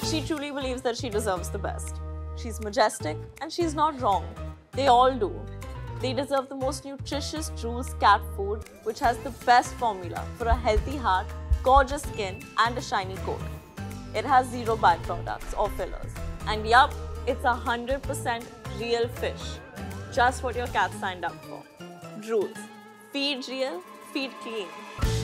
She truly believes that she deserves the best. She's majestic and she's not wrong. They all do. They deserve the most nutritious Drools Cat Food, which has the best formula for a healthy heart, gorgeous skin and a shiny coat. It has zero byproducts or fillers. And yup, it's 100% real fish. Just what your cat signed up for. Drools. Feed real, feed clean.